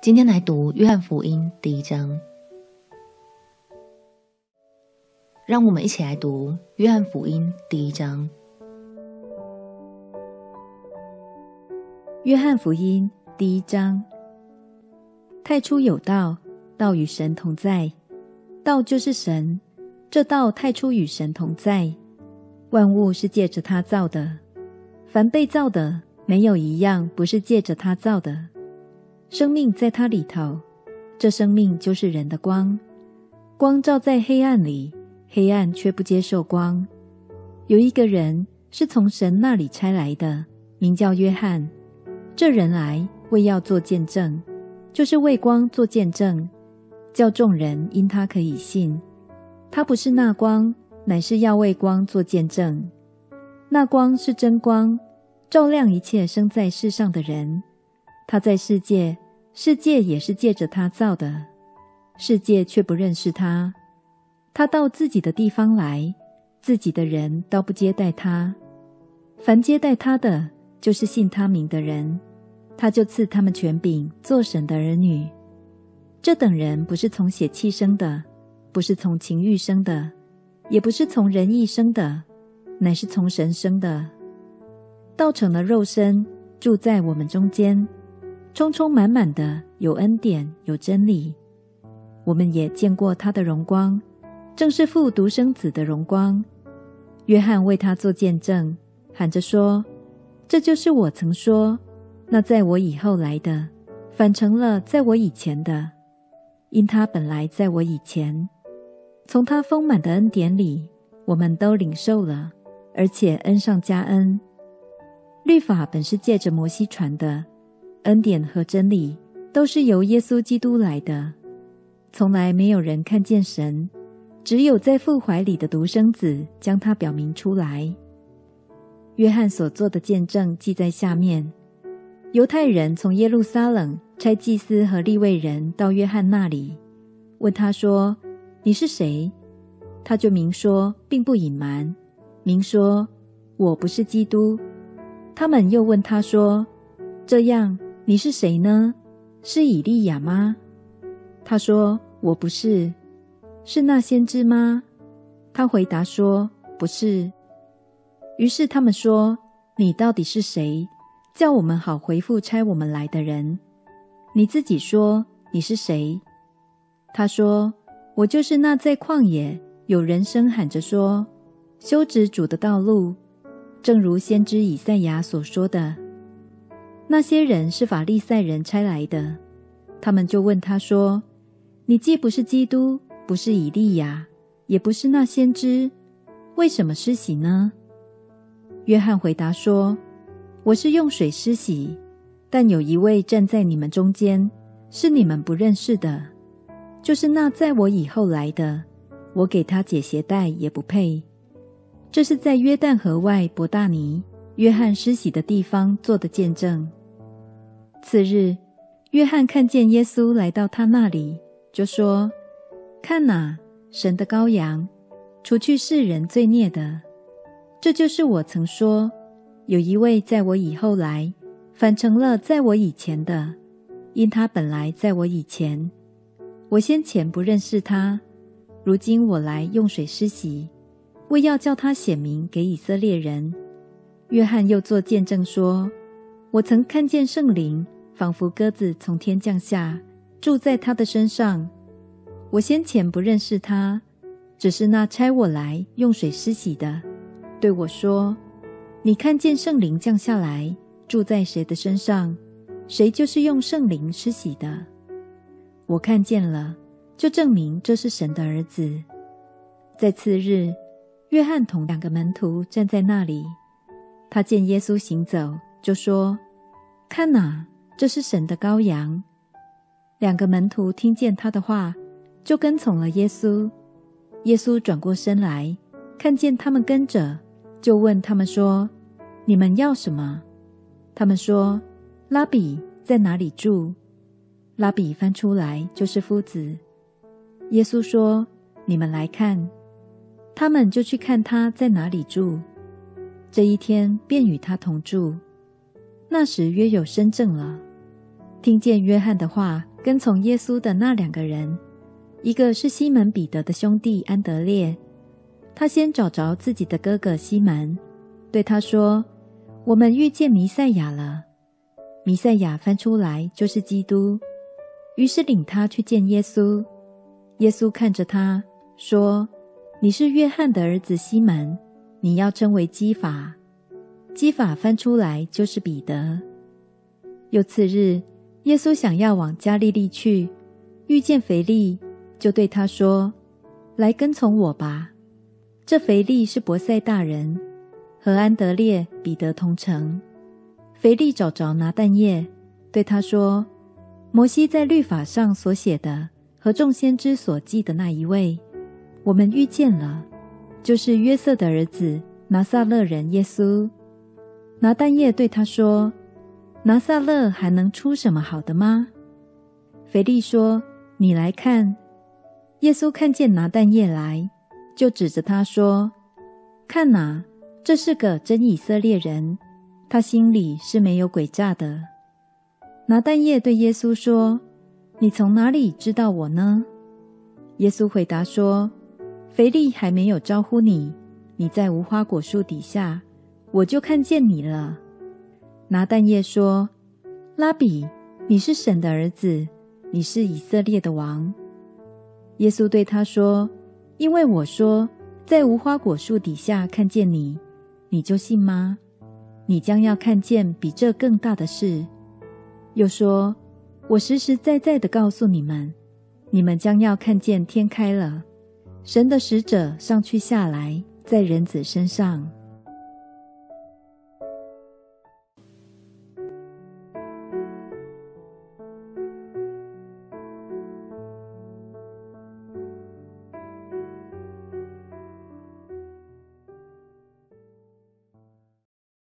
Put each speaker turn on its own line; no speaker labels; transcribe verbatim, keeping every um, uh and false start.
今天来读约翰福音第一章，让我们一起来读约翰福音第一章。
约翰福音第一章。太初有道，道与神同在，道就是神，这道太初与神同在。万物是借着他造的，凡被造的，没有一样不是借着他造的。生命在他里头，这生命就是人的光。光照在黑暗里，黑暗却不接受光。有一个人是从神那里差来的，名叫约翰。这人来为要做见证，就是为光做见证，叫众人因他可以信。他不是那光，乃是要为光做见证。那光是真光，照亮一切生在世上的人。他在世界，世界也是借着他造的，世界却不认识他。他到自己的地方来，自己的人倒不接待他。凡接待他的，就是信他名的人，他就赐他们权柄，做神的儿女。这等人不是从血气生的，不是从情欲生的，也不是从人意生的，乃是从神生的。道成了肉身，住在我们中间，充充满满的有恩典有真理。我们也见过他的荣光，正是父独生子的荣光。约翰为他做见证，喊着说：这就是我曾说，那在我以后来的，反成了在我以前的，因他本来在我以前。从他丰满的恩典里，我们都领受了，而且恩上加恩。律法本是借着摩西传的，恩典和真理都是由耶稣基督来的。从来没有人看见神，只有在父怀里的独生子将他表明出来。约翰所做的见证记在下面。犹太人从耶路撒冷差祭司和利未人到约翰那里，问他说：你是谁？他就明说，并不隐瞒，明说：我不是基督。他们又问他说：这样你是谁呢？是以利亚吗？他说：我不是。是那先知吗？他回答说：不是。于是他们说：你到底是谁？叫我们好回复差我们来的人。你自己说你是谁？他说：我就是那在旷野有人声喊着说，修直主的道路，正如先知以赛亚所说的。那些人是法利赛人差来的，他们就问他说：你既不是基督，不是以利亚，也不是那先知，为什么施洗呢？约翰回答说：我是用水施洗，但有一位站在你们中间，是你们不认识的，就是那在我以后来的，我给他解鞋带也不配。这是在约旦河外伯大尼，约翰施洗的地方做的见证。次日，约翰看见耶稣来到他那里，就说：看哪，神的羔羊，除去世人罪孽的。这就是我曾说，有一位在我以后来，反成了在我以前的，因他本来在我以前。我先前不认识他，如今我来用水施洗，为要叫他显明给以色列人。约翰又作见证说：我曾看见圣灵仿佛鸽子从天降下，住在他的身上。我先前不认识他，只是那差我来用水施洗的对我说：你看见圣灵降下来，住在谁的身上，谁就是用圣灵施洗的。我看见了，就证明这是神的儿子。在次日，约翰同两个门徒站在那里，他见耶稣行走，就说：看哪，这是神的羔羊。两个门徒听见他的话，就跟从了耶稣。耶稣转过身来，看见他们跟着，就问他们说：你们要什么？他们说：拉比在哪里住？拉比翻出来就是夫子。耶稣说：你们来看。他们就去看他在哪里住。这一天便与他同住。那时约有申正了，听见约翰的话， 跟从耶稣的那两个人，一个是西门彼得的兄弟安德烈，他先找着自己的哥哥西门，对他说：我们遇见弥赛亚了。弥赛亚翻出来就是基督，于是领他去见耶稣。耶稣看着他说：你是约翰的儿子西门，你要称为基法。基法翻出来就是彼得。又次日，耶稣想要往加利利去，遇见腓利，就对他说：来跟从我吧。这腓利是伯赛大人，和安德烈、彼得同城。腓利找着拿但业，对他说：摩西在律法上所写的和众先知所记的那一位，我们遇见了，就是约瑟的儿子拿撒勒人耶稣。拿但业对他说：拿撒勒还能出什么好的吗？腓利说：你来看。耶稣看见拿但业来，就指着他说：看哪，这是个真以色列人，他心里是没有诡诈的。拿但业对耶稣说：你从哪里知道我呢？耶稣回答说：腓利还没有招呼你，你在无花果树底下，我就看见你了。拿但业说：拉比，你是神的儿子，你是以色列的王。耶稣对他说：因为我说在无花果树底下看见你，你就信吗？你将要看见比这更大的事。又说：我实实在在地告诉你们，你们将要看见天开了，神的使者上去下来，在人子身上。